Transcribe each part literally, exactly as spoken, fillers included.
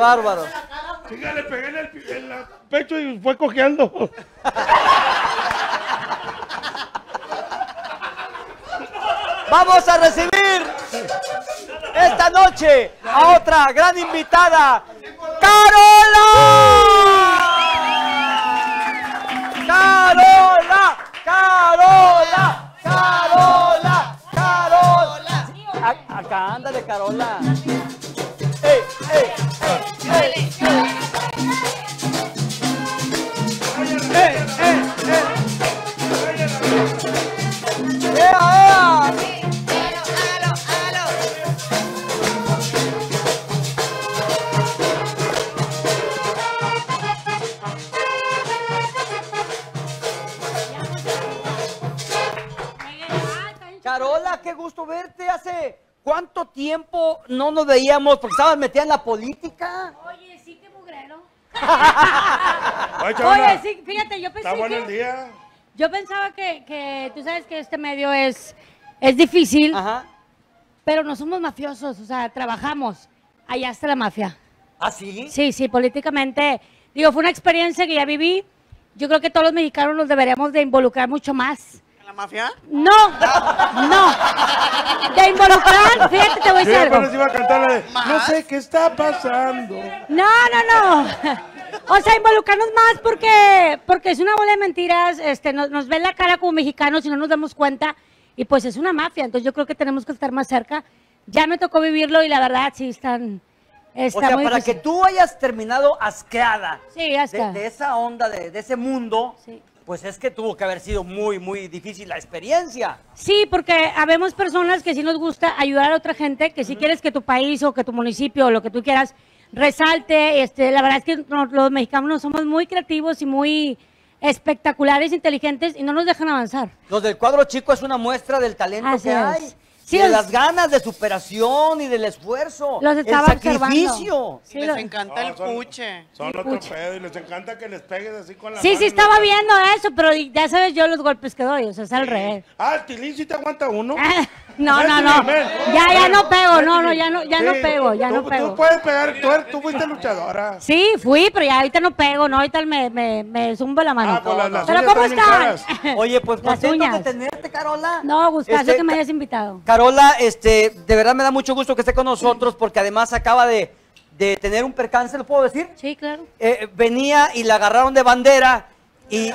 bárbaro. Sí, le pegué en el, en el pecho y fue cojeando. Vamos a recibir esta noche a otra gran invitada, ¡Carola! ¡Carola! ¡Carola! ¡Carola! ¡Carola! A- acá, ándale, Carola. ¡Ey, ey, ey, ey! ¡Ey, ey, ey! ¡Ea, ea! Carola, qué gusto verte. Hace cuánto tiempo no nos veíamos porque estabas metida en la política. Oye, sí, qué mugrero. Oye, chavala, Oye, sí, fíjate, yo pensé está bueno el que... día. Yo pensaba que, que, tú sabes que este medio es, es difícil, Ajá. pero no somos mafiosos, o sea, trabajamos. Allá está la mafia. ¿Ah, sí? Sí, sí, políticamente. Digo, fue una experiencia que ya viví. Yo creo que todos los mexicanos nos deberíamos de involucrar mucho más. ¿La mafia? No, no. De involucrar, fíjate, te voy a Yo decir algo. apenas iba a cantar la de, no sé qué está pasando. No, no, no. O sea, involucrarnos más porque, porque es una bola de mentiras, este, nos, nos ven la cara como mexicanos y no nos damos cuenta, y pues es una mafia, entonces yo creo que tenemos que estar más cerca. Ya me tocó vivirlo y la verdad sí están, está O sea, muy para difícil. que tú hayas terminado asqueada Sí, de, asqueada. de esa onda, de, de ese mundo, Sí. pues es que tuvo que haber sido muy, muy difícil la experiencia. Sí, porque habemos personas que sí nos gusta ayudar a otra gente, que sí quieres que tu país o que tu municipio o lo que tú quieras resalte. Este, la verdad es que no- los mexicanos somos muy creativos y muy espectaculares, inteligentes y no nos dejan avanzar. Los del cuadro chico es una muestra del talento Así que es. hay. Sí, y de los- las ganas de superación y del esfuerzo. Los el estaba sacrificio. observando. Sí, Les lo- encanta el son- puche. Son Sí, otro pucha. pedo y les encanta que les pegues así con la Sí, mano sí y estaba los- viendo eso, pero ya sabes yo los golpes que doy, o sea, es al revés. Ah, el tilín sí te aguanta uno. No, no, Ven, no. ven, Ya, ya ven, no pego, ven, no, no, Tilín. ya no, ya no Sí, pego, ya tú- no pego. Tú puedes pegar, tú, eres- tú fuiste luchadora. Sí, fui, pero ya ahorita no pego, no, ahorita me, me, me zumbo la mano. Ah, pues las- las Pero uñas ¿cómo están bien están? caras. Oye, pues Las contento de uñas. tenerte, Carola. No, gustazo Este, que me Ca- hayas invitado. Carola, este, de verdad me da mucho gusto que esté con nosotros porque además acaba de, de tener un percance, ¿lo puedo decir? Sí, claro. Eh, venía y la agarraron de bandera y...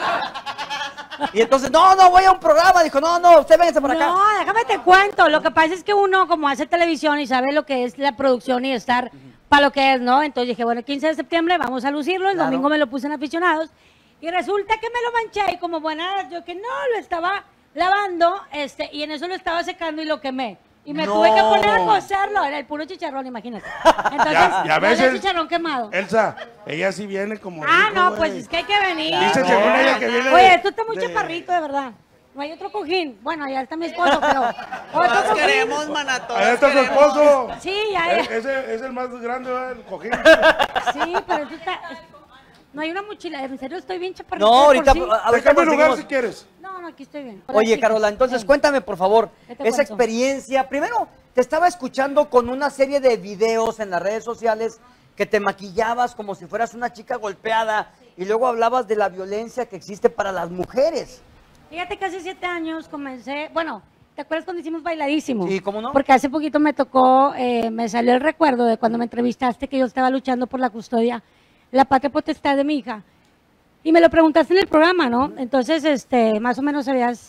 Y entonces, no, no, voy a un programa. Dijo, no, no, usted véngase por acá. No, déjame te cuento. Lo que pasa es que uno, como hace televisión y sabe lo que es la producción y estar para lo que es, ¿no? Entonces dije, bueno, el quince de septiembre vamos a lucirlo. El Claro. domingo me lo puse en aficionados. Y resulta que me lo manché. Y como buena, yo que no, lo estaba lavando este, y en eso lo estaba secando y lo quemé. Y me No. tuve que poner a cocerlo. Era el puro chicharrón, imagínate. Entonces, Ya, ya ves huele a el- chicharrón quemado. Elsa, ella sí viene como... Ah, dijo, no, güey. pues es que hay que venir. Dice Claro. según ella que viene Oye, de- tú estás muy de- chaparrito, de verdad. No hay otro cojín. Bueno, ya está mi esposo, pero... otro Todas cojín. queremos, mana, todas Allá está su queremos. esposo. Sí, ya, ya. Eh, Ese es el más grande, ¿verdad? El cojín. Sí, pero eso está... No hay una mochila. En serio, estoy bien chaparrito. No, de por ahorita, sí. Te ahorita cambio de lugar conseguimos- si quieres. No, no, aquí estoy bien. Oye, Carola, entonces Sí. cuéntame, por favor, ¿Qué te esa cuento? experiencia. Primero, te estaba escuchando con una serie de videos en las redes sociales que te maquillabas como si fueras una chica golpeada y luego hablabas de la violencia que existe para las mujeres. Fíjate que hace siete años comencé... Bueno, ¿te acuerdas cuando hicimos Bailadísimo? Sí, ¿cómo no? Porque hace poquito me tocó, eh, me salió el recuerdo de cuando me entrevistaste que yo estaba luchando por la custodia, la patria potestad de mi hija. Y me lo preguntaste en el programa, ¿no? Entonces, este, más o menos sabías.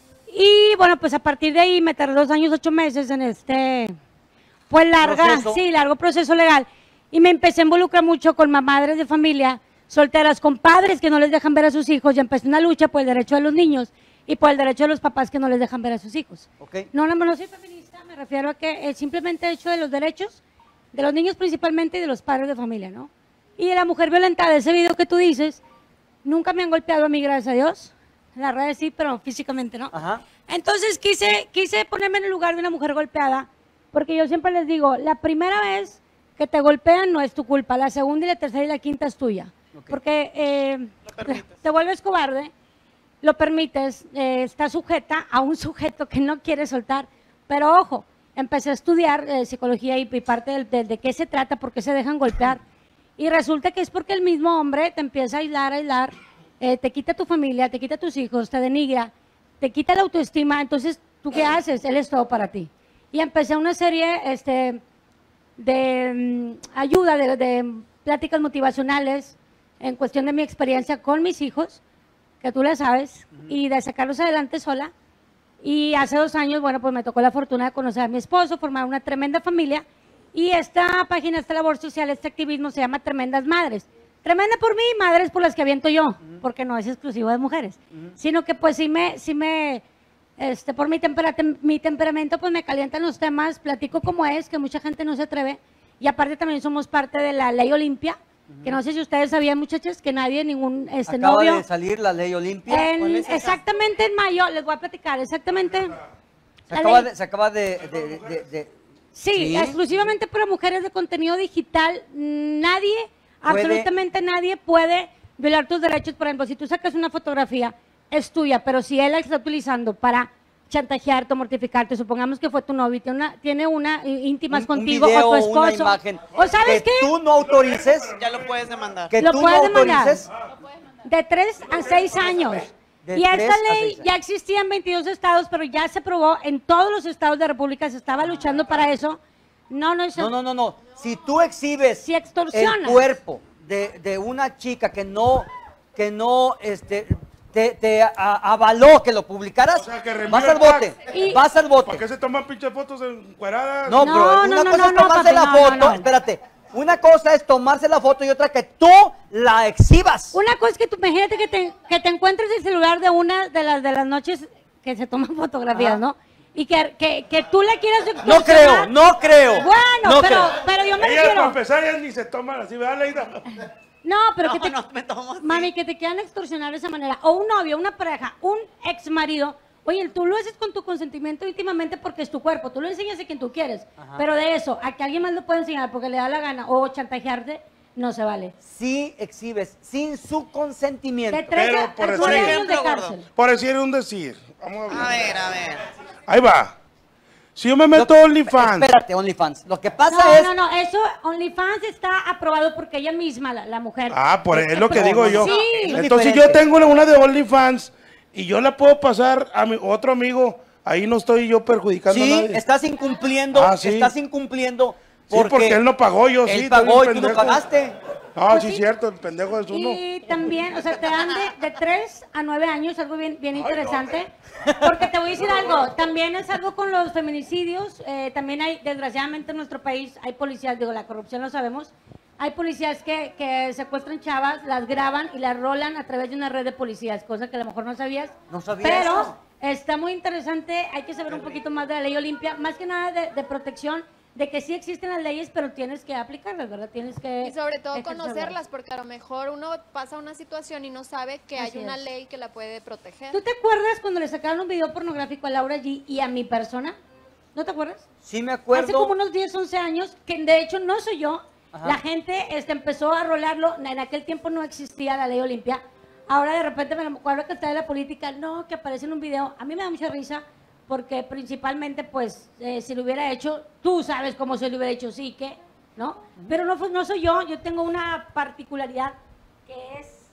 Y bueno, pues a partir de ahí me tardé dos años, ocho meses en este, pues larga, Proceso. sí, largo proceso legal. Y me empecé a involucrar mucho con madres de familia, solteras, con padres que no les dejan ver a sus hijos. Y empecé una lucha por el derecho de los niños y por el derecho de los papás que no les dejan ver a sus hijos. ¿Ok? No, no, no soy feminista, me refiero a que el simplemente hecho de los derechos de los niños principalmente y de los padres de familia, ¿no? Y de la mujer violentada, ese video que tú dices, nunca me han golpeado a mí, gracias a Dios. En las redes sí, pero físicamente no. Ajá. Entonces quise, quise ponerme en el lugar de una mujer golpeada, porque yo siempre les digo, la primera vez que te golpean no es tu culpa, la segunda y la tercera y la quinta es tuya. Ok. Porque eh, te vuelves cobarde, lo permites, eh, está sujeta a un sujeto que no quiere soltar, pero ojo, empecé a estudiar eh, psicología y, y parte del- de, de qué se trata, por qué se dejan golpear. Y resulta que es porque el mismo hombre te empieza a aislar, a aislar, eh, te quita tu familia, te quita tus hijos, te denigra, te quita la autoestima. Entonces, ¿tú qué haces? Él es todo para ti. Y empecé una serie este, de mm, ayuda, de, de pláticas motivacionales en cuestión de mi experiencia con mis hijos, que tú la sabes, y de sacarlos adelante sola. Y hace dos años, bueno, pues me tocó la fortuna de conocer a mi esposo, formar una tremenda familia. Y esta página, esta labor social, este activismo se llama Tremendas Madres. Tremenda por mí, madres por las que aviento yo, porque no es exclusivo de mujeres. Sino que pues sí me, sí me, este, por mi, tempera- tem- mi temperamento, pues me calientan los temas, platico como es, que mucha gente no se atreve. Y aparte también somos parte de la Ley Olimpia, que no sé si ustedes sabían, muchachas, que nadie, ningún este, Acaba novio... de salir la ley Olimpia. En- ¿Cuál es esa? exactamente en mayo, les voy a platicar, exactamente. Se la acaba ley- de, se acaba de, de- de- de- Sí, ¿Sí? exclusivamente para mujeres de contenido digital. Nadie, Puede- absolutamente nadie puede violar tus derechos. Por ejemplo, si tú sacas una fotografía, es tuya, pero si él la está utilizando para chantajearte o mortificarte, supongamos que fue tu novio y tiene una, tiene una eh, íntimas un- contigo un video, o tu esposo. una imagen o sabes que qué, tú no autorices, Ya lo puedes demandar. que Lo tú no puedes demandar. autorices. de tres a seis años. De Y tres esta a ley seis años. ya existía en veintidós estados, pero ya se aprobó en todos los estados de la República, se estaba luchando para eso. No, no es... No, no, no, no. Si tú exhibes Si extorsionas. el cuerpo de, de una chica que no, que no, este, te, te a- avaló que lo publicaras, O sea, que reenvíe vas el al bote, pack. Y- vas al bote. ¿Para qué se toman pinches fotos encueradas? No, No, bro, no, una no, cosa no, es no, tomarse papi, la no, no, foto, no. espérate. Una cosa es tomarse la foto y otra que tú la exhibas. Una cosa es que tú, imagínate que te, que te encuentres el celular de una de las, de las noches que se toman fotografías, Ajá. ¿no? Y que, que, que tú le quieras No creo, extorsionar. no creo. Bueno, no pero, creo. pero yo me Ellas para refiero... empezar, ellas ni se toman así, ¿verdad, Leida? No, pero No, que te... no me tomo así. Mami, que te quieran extorsionar de esa manera. O un novio, una pareja, un ex marido. Oye, tú lo haces con tu consentimiento íntimamente porque es tu cuerpo. Tú lo enseñas a quien tú quieres. Ajá. Pero de eso, a que alguien más lo pueda enseñar porque le da la gana o chantajearte, no se vale. Si exhibes sin su consentimiento. De trece Pero a por nueve decir- años de Ejemplo, gordo. cárcel. Por decir un decir. Vamos a A ver. ver, a ver. Ahí va. Si yo me Lo- meto a OnlyFans. Espérate, OnlyFans. Lo que pasa No, es. no, no, eso OnlyFans está aprobado porque ella misma, la, la mujer. Ah, por es lo que No, digo no, yo. no, Sí. es Entonces yo diferente. tengo una de OnlyFans y yo la puedo pasar a mi otro amigo. Ahí no estoy yo perjudicando a Sí, nadie. estás incumpliendo, Ah, sí. estás incumpliendo Sí, porque él no pagó, yo sí, Él estoy pagó y bien tú no pendejo. pagaste. No, Pues sí, sí. cierto, el pendejo es uno. Y también, o sea, te dan de, de tres a nueve años, algo bien, bien interesante. Porque te voy a decir algo, también es algo con los feminicidios. eh, también hay, desgraciadamente en nuestro país, hay policías, digo, la corrupción lo sabemos. Hay policías que, que secuestran chavas, las graban y las rolan a través de una red de policías, cosa que a lo mejor no sabías. No sabía Pero eso. está muy interesante, hay que saber un poquito más de la ley Olimpia, más que nada de, de protección, de que sí existen las leyes, pero tienes que aplicarlas, ¿verdad? Tienes que... Y sobre todo ejercerlas. conocerlas, porque a lo mejor uno pasa una situación y no sabe que Así hay una es. ley que la puede proteger. ¿Tú te acuerdas cuando le sacaron un video pornográfico a Laura G y a mi persona? ¿No te acuerdas? Sí me acuerdo. Hace como unos diez, once años, que de hecho no soy yo. Ajá. La gente este, empezó a rolarlo. En aquel tiempo no existía la ley Olimpia. Ahora de repente me acuerdo que está de la política. No, que aparece en un video. A mí me da mucha risa porque principalmente, pues, eh, si lo hubiera hecho, tú sabes cómo se lo hubiera hecho, sí, que, ¿no? Pero no, fue- no soy yo. Yo tengo una particularidad que es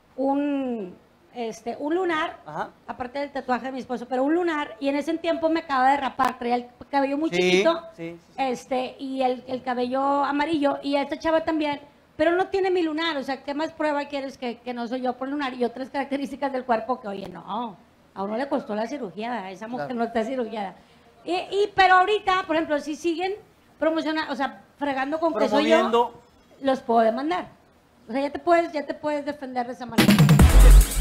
un, este, un lunar, Ajá. aparte del tatuaje de mi esposo, pero un lunar, y en ese tiempo me acaba de rapar, traía el cabello muy Sí, chiquito, sí, sí, sí. este, y el, el cabello amarillo, y esta chava también, pero no tiene mi lunar, o sea, ¿qué más prueba quieres que, que no soy yo por lunar? Y otras características del cuerpo que, oye, no, a uno le costó la cirugía, esa mujer Claro. no está cirugiada. Y, y, pero ahorita, por ejemplo, si siguen promocionando, o sea, fregando con que soy yo, Promoviendo. los puedo demandar. O sea, ya te puedes, ya te puedes defender de esa manera.